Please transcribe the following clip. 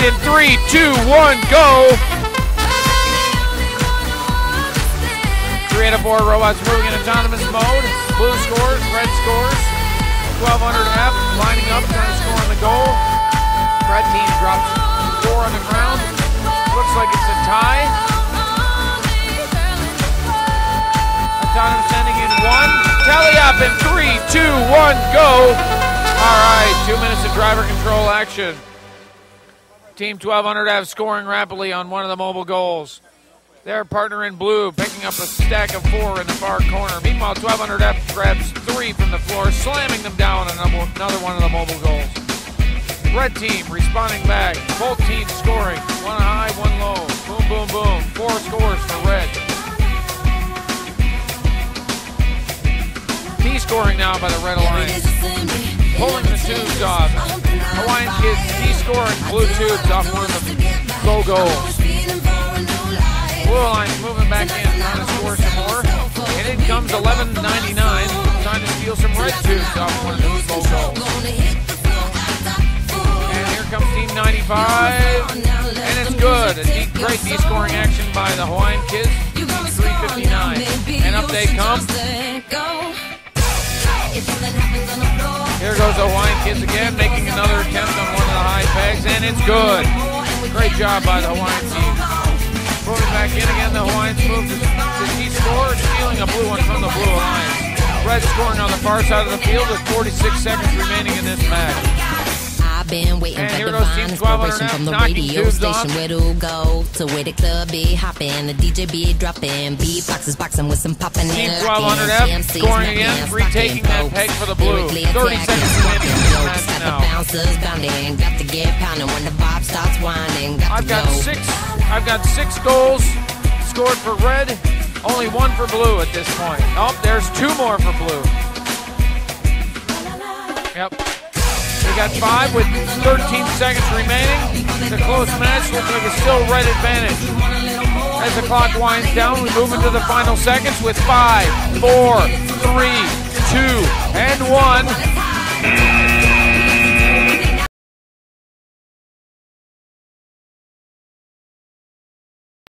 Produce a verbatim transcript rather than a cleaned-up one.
in three, two, one, go. Creative War robots moving in autonomous mode. Blue scores, red scores. twelve hundred F lining up, trying to score on the goal. Red team drops four on the ground. Looks like it's a tie. Autonomous sending in one. Tally up in three, two, one, go. All right, two minutes of driver control action. Team twelve hundred F scoring rapidly on one of the mobile goals. Their partner in blue picking up a stack of four in the far corner. Meanwhile, twelve hundred F grabs three from the floor, slamming them down on another one of the mobile goals. Red team responding back. Both teams scoring. One high, one low. Boom, boom, boom. Four scores for red. T scoring now by the Red Alliance. Pulling the tubes off. Hawaiian Kids T scoring blue tubes off one of the go goals. Blue Alliance moving back in, trying to score some more. And in comes eleven ninety-nine, trying to steal some red tubes off one of those goal goals. And here comes Team ninety-five, and it's good. A deep, great D-scoring action by the Hawaiian Kids, three fifty-nine. And up they come. Here goes the Hawaiian Kids again, making another attempt on one of the high pegs, and it's good. Great job by the Hawaiian team. Moving back in again, the Hawaiians move to, to T-score, stealing a blue one from the Blue Alliance. Red scoring on the far side of the field with forty-six seconds remaining in this match. Been waiting and for divine inspiration from the radio station. Where to go to where the club be hopping, the D J be dropping, beatboxes boxing with some popping. Team twelve hundred F scoring again, retaking that peg for the blue. thirty seconds remaining in the match now. Got to get pounding when the vibe starts winding. I've got six. I've got six goals scored for red, only one for blue at this point. Oh, there's two more for blue. Yep. We got five with thirteen seconds remaining. It's a close match. Looks like it's still red advantage. As the clock winds down, we move into the final seconds with five, four, three, two, and one.